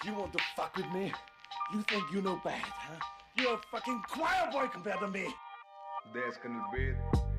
You want to fuck with me? You think you know bad, huh? You're a fucking choir boy compared to me. Desce no beat.